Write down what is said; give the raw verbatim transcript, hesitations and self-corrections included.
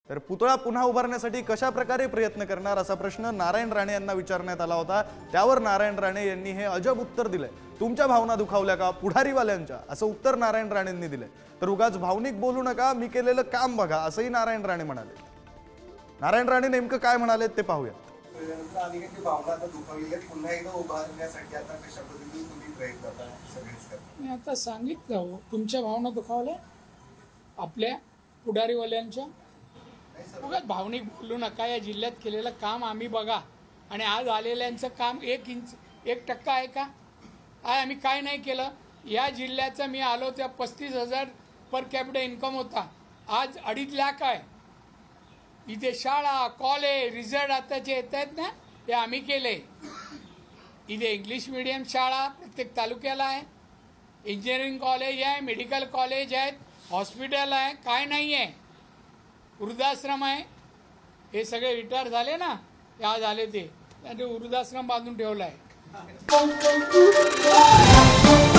तर पुतळा पुन्हा उभारण्यासाठी कशा प्रकारे प्रयत्न करणार असा प्रश्न नारायण राणे यांना विचारण्यात आला होता। त्यावर नारायण राणे यांनी हे अजब उत्तर दिले। तुमच्या भावना दुखावल्या का पुढारीवाल्यांच्या, असं उत्तर नारायण राणेंनी दिले। तर उगाच भावनिक बोलू नका, मी केलेलं काम बघा असंही नारायण राणे म्हणाले। नारायण राणे नेमकं काय म्हणाले ते पाहूया। मी आता सांगितलं हो, तुमच्या भावना दुखावल्या आपल्या पुढारीवाल्यांच्या। उगाच भावनिक बोलू नका। या जिल्ह्यात केलेलं काम आम्ही बघा आणि आज आलेल्यांचं काम एक इंच एक टक्का आहे का? आज आम्ही काय नाही केलं। या जिल्ह्याचं मी आलो त्या पस्तीस हजार पर कॅपिटा इन्कम होता, आज अडीच लाख आहे। इथे शाळा कॉलेज रिझल्ट आताचे येत आहेत ना, हे आम्ही केले। इथे इंग्लिश मीडियम शाळा प्रत्येक तालुक्याला आहे, इंजिनिअरिंग कॉलेज आहे, मेडिकल कॉलेज आहेत, हॉस्पिटल आहे, काय नाही आहे, वृद्धाश्रम आहे। हे सगळे रिटायर झाले ना, ते आज आले ते त्यांनी वृद्धाश्रम बांधून ठेवला आहे।